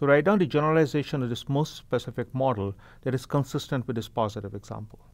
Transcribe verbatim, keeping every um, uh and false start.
So write down the generalization of this most specific model that is consistent with this positive example.